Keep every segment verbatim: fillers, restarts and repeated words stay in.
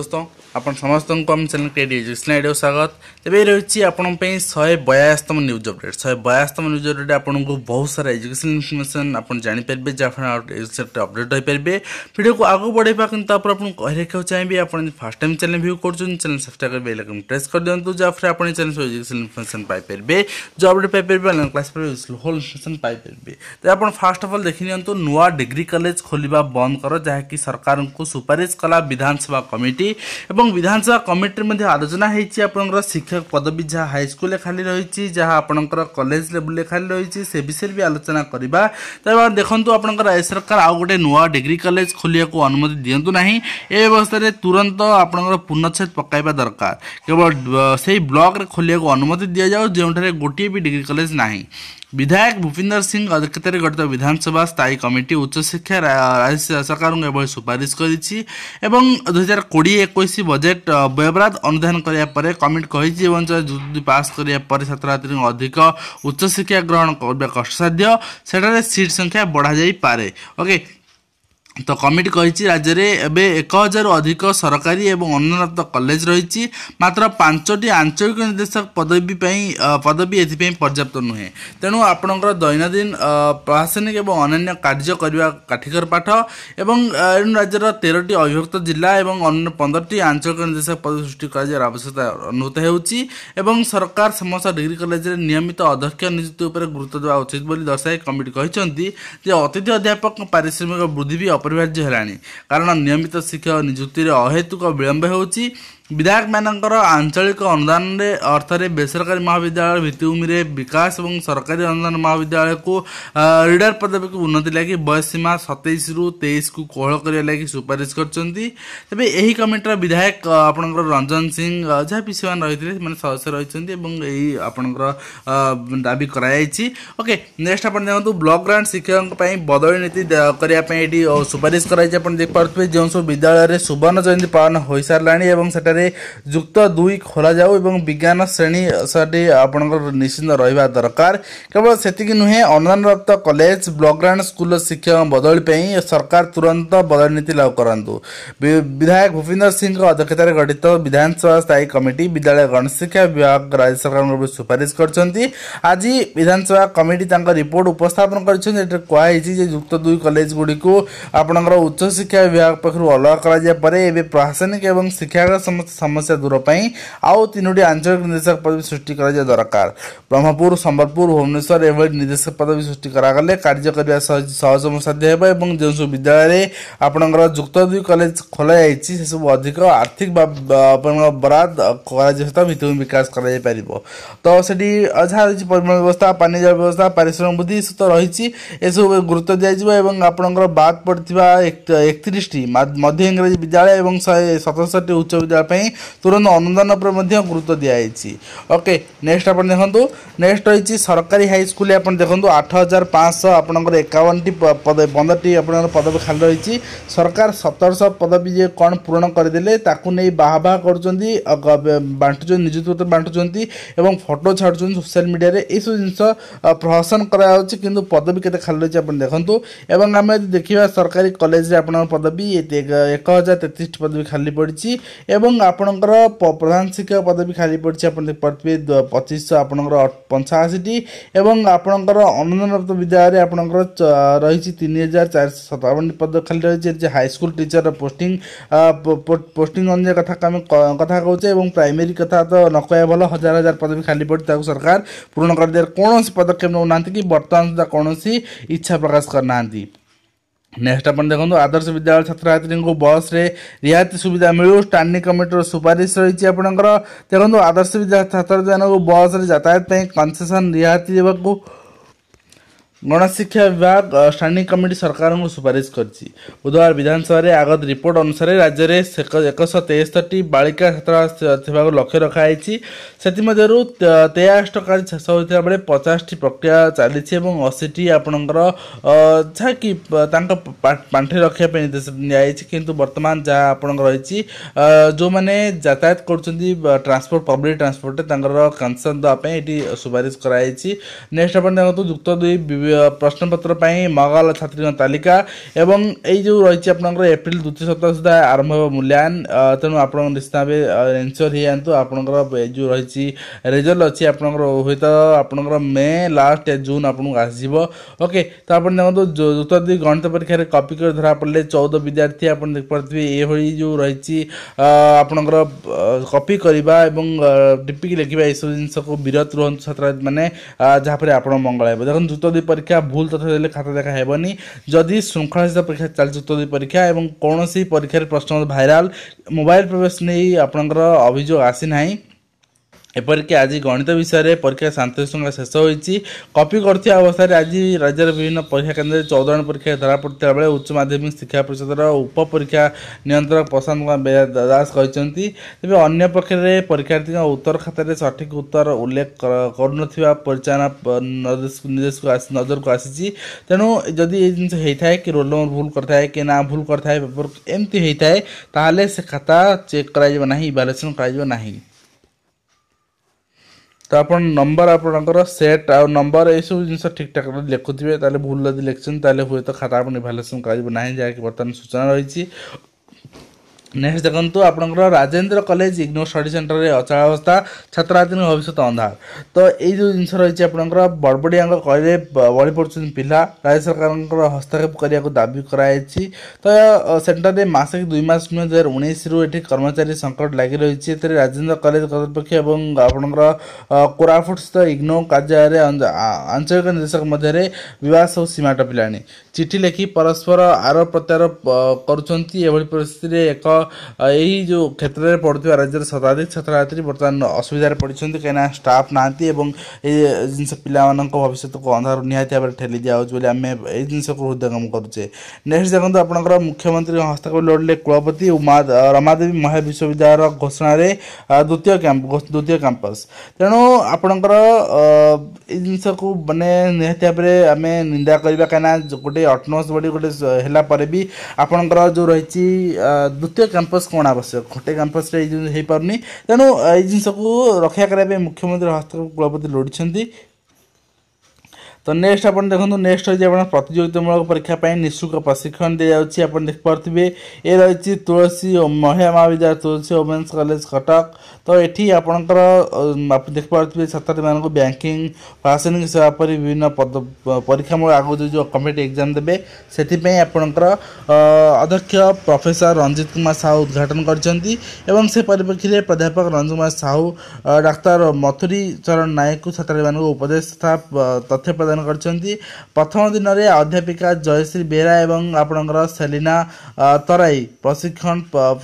दोस्तों आपण समस्त को हम चैनल क्रिएट एजुकेशन आइडिया स्वागत तेरे रही आपण शहे बयास्तम न्यूज अपडेट शहे बयास्तम न्यूज अपडेट आपन को बहुत सारा एजुकेशन इनफॉरमेशन आप जानीपारे जहाँ अपडेट हो पारे वीडियो को आगे बढ़ेगा कि कही रखा चाहिए आप फर्स्ट टाइम चैनल व्यू कर चैनल सब्सक्राइब कर बेल आइकन प्रेस कर दिखाँ जहाँफल आप चैनल एजुकेशन इनफॉरमेशन पाइपर जो अपडेट पाइपर ऑनलाइन क्लास होल इनफॉरमेशन पाइपर तो आप फास्ट ऑफ ऑल देखी नियंतु नुआ डिग्री कॉलेज खोलिबा बंद कर जहाँकि सरकार को सुपारिश कला विधानसभा कमिटी एवं विधानसभा कमिटी में आलोचना होती आपंकर शिक्षक पदवी जहाँ हाईस्कल खाली रही जहाँ आपंकर कॉलेज लेवल खाली रही से विषय भी आलोचना करवा तो देखो आपंकर ए सरकार आउ गोटे नुआ डिग्री कॉलेज खोलिया को अनुमति दिंतु ना ए व्यवस्था तुरंत आपंकर पूर्णच्छेद पकाइबा दरकार केवल से ब्लॉक रे खोलिया को अनुमति दि जाओ जो गोटे भी डिग्री कॉलेज नहीं। विधायक भूपिंदर सिंह अध्यक्षता गठित विधानसभा स्थायी कमिटी उच्च शिक्षा राज्य सरकार को सुपारिश कर दुई हजार कोड़े एक बजेट व्ययबराद अनुधान कराया कमिटी कही पास कराया छात्र छात्री अधिक उच्च शिक्षा ग्रहण करने कष्टसाध्य से सीट संख्या बढ़ा जाई पारे। ओके तो कमिटी कही राज्य में एवं एक हजार अधिक सरकारी एवं अनुन्नत कॉलेज रही मात्र पांचटी आंचलिक निर्देशक पदवी पदवी एथि पर्याप्त नुहे तेणु आपणकर दैनंदिन प्रशासनिक एवं अन्य कार्य करने काठिकर पाठ एवं राज्यर तेरह अविभक्त जिला एवं अन्य पंद्रह आंचलिक निर्देशक पद सृष्टि कर आवश्यकता अनुभूत होती सरकार समस्त डिग्री कॉलेज में नियमित अध्यक्ष नियुक्ति पर गुरुत्व देवा उचित दर्शाई कमिटी कहते अतिथि अध्यापक पारिश्रमिक वृद्धि भी अपरिहार्य है कारण नियमित शिक्षक नियुक्ति अहेतुक विलंब होती विधायक मानकर आंचलिक अनुदान अर्थ में बेसरकारी महाविद्यालय भित्तिभूमि विकास और सरकारी अनुदान महाविद्यालय को रीडर पदवी को उन्नति लगी बयस सीमा सतैश रु तेईस को कोहल करने लगी सुपारिश करते यही कमिटर विधायक आपंकर रंजन सिंह जहाँ पीसी मान रही है सदस्य रही आपंकर दाबी कराई। ओके नेक्स्ट आप देखो ब्लॉक ग्रांट शिक्षक बदली नीति करने सुपारिश कराई देखिए जो सब विद्यालय सुवर्ण जयंती पालन हो सारे जुक्त दुई खोल जाऊ एवं विज्ञान श्रेणी सारी आपंकर निश्चिंत रहा दरकार केवल से नुहे अनुदान प्राप्त कॉलेज ब्लॉक ग्रांट स्कूल शिक्षक बदली सरकार तुरंत बदली नीति लागू करूँ। विधायक भूपिंदर सिंह अध्यक्षता गठित विधानसभा स्थायी कमिटी विद्यालय गणेश शिक्षा विभाग राज्य सरकार सुपारिश कर आज विधानसभा कमिटी रिपोर्ट उपस्थापन कर जुक्त दुई कॉलेज गुड़ी को आपंकर उच्च शिक्षा विभाग पक्ष अलग कर प्रशासनिक एवं शिक्षा समस्या दूर पाई आउ तीनोटी आंचलिक निर्देशक पदवी सृष्टि करा दरकार। ब्रह्मपुर संबलपुर भुवनेश्वर एवं निर्देशक पदवी सृष्टि करागले कार्य करने सहज साध्य हो जो सब विद्यालय आपंकर जुक्त दुई कॉलेज खोल से सब अधिक आर्थिक बराद भित्तिभूमि विकास कर तो से जहाँ परिमल व्यवस्था पानी जल व्यवस्था पारिश्रमिक वृद्धि तो रही सब गुरुत्व दिज्व आपंकर बाद पड़ता एकतीस मध्य इंग्राजी विद्यालय और शहे सतसठी उच्च विद्यालय तुरंत अनुदान पर गुरुत्व दिखाई। ओके नेक्स्ट आप देखो नेक्स्ट रही सरकारी हाईस्कल आप देखो आठ हजार पाँच आपंकर एकावन टी पंद्रह आप पदवी खाली रही सरकार सतरश पदवी कौन पूरण करदे नहीं बाहा बाहा कर बांटुं निजुक्ति पत्र बांटुं और फोटो छाड़ुं सोशल मीडिया ये सब जिन प्रहसन कर पदवी के खाली रही है देखूँ एवं आम देखा सरकारी कॉलेज आप पदवी एक हजार तेतीस पदवी खाली पड़ी एवं आपणकर प्रधान शिक्षक पदवी खाली पड़ी आप देखिए पच्चीस आपंकर पंचाशी एवं आपणकर अनुदान प्राप्त विद्यालय आपंकर रही तीन हजार चार सौ सतावन पद खाली रही हाईस्कल टीचर पोस्टिंग पोस्टिंग अनुसार कथा कथा कहूँ प्राइमरी कथा तो न कह भल हजार हजार पदवी खाली पड़ी सरकार पूर्ण कर दिया कौन पदक्षेप नौना कि बर्तमान सुधा कौन इच्छा प्रकाश करना। नेक्स्ट अपन देखो आदर्श विद्यालय छात्र छात्री को बस रे रियायती सुविधा मिलू स्टैंडिंग कमिटी सुपारिश रही आपंकर देखो आदर्श विद्यालय छात्र को बस रे यातायात कन्सेसन रियायती देवा गणेश शिक्षा विभाग स्टैंडिंग कमिटी सरकार को सुपारिश कर बुधवार विधानसभा आगत रिपोर्ट अनुसार राज्य में एक सौ तेस्तठी बालिका छात्रा लक्ष्य रखाई से तेयास टकर शेष होता बेले पचास टी प्रक्रिया चली अशीटी आपंकर जहाँकि पांठि रखापी निर्देश दिखाई किंतु वर्तमान जहाँ आपण रही जो मैंने यातायात कर ट्रांसपोर्ट पब्लिक ट्रांसपोर्ट कनसेसन देवाई सुपारिश कराई। नेक्स्ट आप देखो जुक्त दुई प्रश्नपत्र मगाल छात्री तालिका एवं यही जो रही आपंकर एप्रिल द्वितीय सप्ताह सुधा आरंभ हो मूल्यांकन तेणु आप निश्चित भाव एनश्योर हो आपंकर जो रही रिजल्ट अच्छी आपंकर हुए तो आपंकर मे लास्ट या जून आपको आसव ओके। तो आप देखो जुक्त दुई गणित परीक्षा कॉपी कर धरा पड़े चौदह विद्यार्थी आप देखिए ये जो रही आपंकर कॉपी करवा टिपिक लिखा यह सब जिन को विरत रुहतु छात्र मैंने जहाँपर आप मंगल है देखो जुक्त दुई परीक्षा भूल तथ्य देले खाता देखा हेबनी जदि श्रृंखला सहित परीक्षा चल जुक्त दुई परीक्षा एवं कौन सी परीक्षा प्रश्न भाइराल मोबाइल प्रवेश नहीं आपंकर अभियोग आसी ना एपरिक आज गणित विषय में परीक्षा शांति श्रृंखला शेष होती कॉपी करथिया अवस्था आज राज्यर विभिन्न परीक्षा केन्द्र में चौदह जन परीक्षा धरा पड़ता बेले उच्च माध्यमिक शिक्षा परिषद उप परीक्षा नियंत्रक प्रशांत कुमार दास कहते तेज अन्य पक्षरे परीक्षार्थी उत्तर खातार सठिक उत्तर उल्लेख कर परिचालना निर्देश को नजर को आसी तेणु जदि ये जिन होता है कि रोल नंबर भूल करता है कि ना भूल करता है पेपर एमती होता है ताहले से खाता चेक करा इवालुएसन करा तो आप नंबर आपंकर सेट आ नंबर ये सब जिन ठीक ठाक लिखुवे भूल जब लिखते हुए तो खाता आप इवालुएसन करा जहाँकि बर्तमान सूचना रही। नेक्स्ट देखो आपंकर राजेंद्र कॉलेज इग्नोर स्टडी सेंटर में अचलावस्था छात्रार्थी भविष्य अंधार तो ये जो जिन रही आपंकर बड़बड़िया कहले बड़ी पड़ुं पिला राज्य सरकार हस्तक्षेप करने को दाबी कराई तो सेंटर में मस कि दुई मस नुह दुई हजार उन्नीस रु ये कर्मचारी संकट लगी रही राजेंद्र कॉलेज कर्तृपक्ष और आपंकर कोरापुट स्थित इग्नो कार्यालय आंचलिक निर्देशक मध्य विवाद सब सीमा टपिला चिठी लिखि परस्पर आरोप प्रत्यारोप कर परिस्थिति एक यही जो क्षेत्र में पढ़ुवा राज्य शताधिक छात्र बर्तमान असुविधार पड़ते कहीं स्टाफ ना जिन पिला भविष्य को अंधार निहाती भाव ठेली दिखाई आम यही जिन को हृदयंगम करुचे। नेक्स्ट देखो आपंकर मुख्यमंत्री हस्तक्षेप लोड़े कुलपति रमादेवी महिला विश्वविद्यालय घोषणा द्वितीय द्वितीय कैंपस तेणु आपंकर जिन को मानने निहाती भाव में आम निंदा करवा कहीं गोटे अटोनोमस बॉडी गोटे भी आपंकर जो रही द्वितीय कैंपस कौन आवश्यक गोटे कैंपस हो पारनी तेणु ये जिन को रक्षा करने मुख्यमंत्री हस्तक्षेप कुलपति लोड़ी। तो नेक्स्ट आप देखो नेक्स्ट रही प्रतियोगितामूलक परीक्षा निःशुल्क प्रशिक्षण दी जाऊँगी आप देखिपे ये रही तुलसी महिला महाविद्यालय तुलसी वोमेन्स कॉलेज कटक तो ये आपंकर आप देखिपे छात्री मानक बैंकिंग प्रशासनिक सेवा पर विभिन्न पद परीक्षामूलक आगे जो कम्पिटिटिव एग्जाम देवे से आपंकर अध्यक्ष प्रोफेसर रंजित कुमार साहू उद्घाटन कर से परिप्रेक्षी में प्राध्यापक रंजित कुमार साहू डाक्तर मथुरी चरण नायक छात्री मानक उपदेश तथा तथ्य प्रदान करछंती। प्रथम दिन में अध्यापिका जयश्री बेहरा एवं आपणकर सेलिना तराई प्रशिक्षण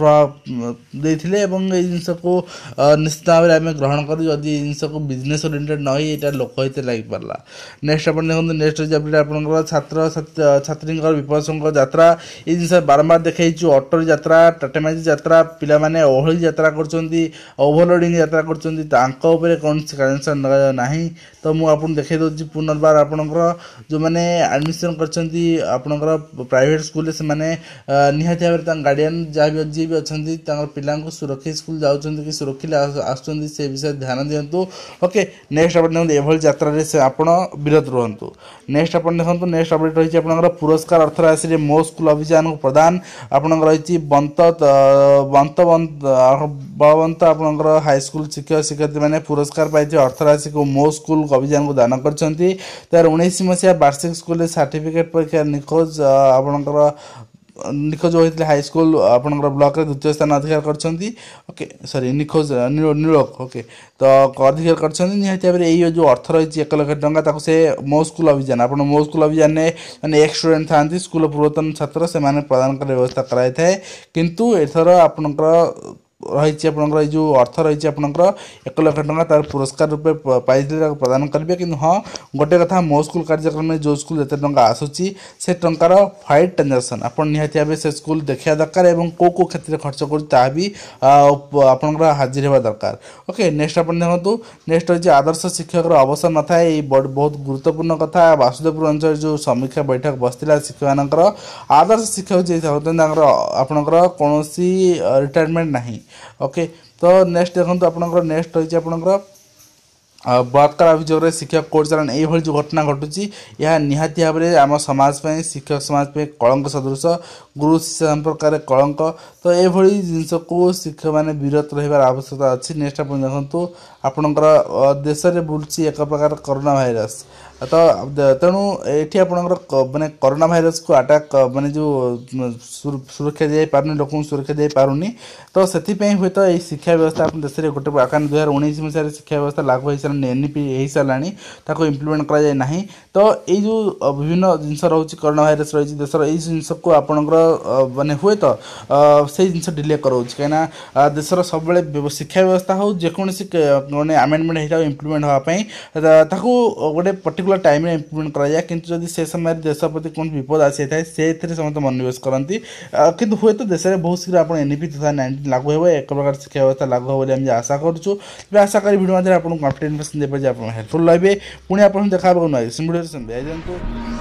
देथिले एवं ए जिनस को निश्चित भाव में ग्रहण कर जदि जिनस को बिजनेस ओरिएंटेड न होता लोक होते लग पारा। नेक्स्ट आप देखो नेक्स्ट आपंकर छात्र छात्री विपद यात्रा ये जिन बारंबार देखा अटो यात्रा टाटामाजी यात्रा पिला माने ओहली यात्रा कर ओभरलोडिंग यात्रा कर कौन कार्यनुष्ठान ना तो मुझे देखा दूसरी पुनर्बार आपंकर जो मैंने एडमिशन कर प्राइवेट स्कूल से मैंने निहाती भाव में गार्डियन जहाँ भी जी भी अच्छा पिला सुरक्षित स्कूल जाऊँच कि सुरक्षित आसुँच से विषय ध्यान दिंतु ओके। नेक्स्ट आप देखते यात्रा से आप विरत रुहतु। नेक्स्ट आप देखो नेक्स्ट अपडेट रही है पुरस्कार अर्थ राशि मो स्कूल अभियान को प्रदान आपंकर रही बंत बंत बलवंत आपंकर हाईस्कूल शिक्षक शिक्षयित्री मैंने पुरस्कार पाई अर्थ राशि को मो स्कूल अभियान को दान कर तार उन्नीस मसीहा वार्षिक स्कूल सर्टिफिकेट परीक्षा निखोज आपंकर निखोज होते हाईस्कूल आपंकर ब्लॉक द्वितीय स्थान अधिकार करछंती ओके सॉरी निखोज नीलोक ओके तो अधिकार करछंती निहाती भाव ये जो अर्थ रही एक लाख टंका से मो स्कूल अभियान आप मो स्कूल अभियान में मैंने एक स्टूडेंट था स्कूल पूर्वतन छात्र से प्रदान कर व्यवस्था कराई थाए किंतु एथर आपंकर रही आपंकर जो अर्थ रही आपंकर एक लाख टंका तार पुरस्कार रूपे पाई प्रदान करेंगे कि हाँ गोटे कथा मो स्कूल कार्यक्रम में जो स्कूल जिते टाँग आसूसी से टंकार फाइट ट्रांजाक्शन आप निहाती भाव से स्कूल देखा दरकार और कौ कौ क्षेत्र में खर्च कर भी आपंकर हाजिर होगा दरकार ओके। नेक्स्ट आप देखो नेक्स्ट रही आदर्श शिक्षक अवसर न था ये बहुत गुरुत्वपूर्ण कथा वासुदेवपुर अंचल जो समीक्षा बैठक बसला शिक्षक मानकर आदर्श शिक्षक जी आपंकर कौन रिटायरमेंट ना ओके। तो नेक्स्ट देखो आपंकर नेक्स्ट रही आपंकर अ, बलात्कार अभियोग शिक्षक कोर्ट चालान यही जो घटना घटुची यह निहाती भाव में आम समाज पे शिक्षक समाज पे कलंक सदृश गुरु शिष्य संपर्क कलंक तो ये जिनस को शिक्षक मैंने विरत रही आवश्यकता अच्छी नेक्स्ट आप देखो आपणकर देश में बुलूची एक प्रकार कोरोना भाइरस तो तेणु ये आपंकर मानने कोरोना भाइरस को अटैक मानने जो सुरक्षा दी पारनी लोक सुरक्षा दी पारुनी तो से हे तो ये शिक्षा व्यवस्था आप देश में गोटे कारण दुई हजार उन्नीस मसीह शिक्षा व्यवस्था लागू हो सारे एनईपी हो सारा इम्प्लीमेंट कराए ना तो ये विभिन्न जिनस रोचे कोरोना भाइरस रही देशर यही जिनस को आपंकर मानने हुए तो से जिन डिले कराऊँ कहीं देशर सब शिक्षा व्यवस्था हो जेकोसी मैंने आमेंडमेंट होता इम्प्लीमेंट होगापी गोटे पर्टिकुलर टाइम इम्प्लीमेंट कराए किंतु जदि से समय देश प्रति कौन विपद आसी था से समस्त मनोनिवेश करती किंतु हुए तो देश में बहुत शीघ्र आप एनईपी टू थाउजेंड नाइंटीन लागू हो एक प्रकार शिक्षा व्यवस्था लागू हो आशा करूँ आशा करी भिडियो आपको कॉन्फिडेंस दे पारे आप हेल्पफुल रहे पुणी आप देखा वीडियो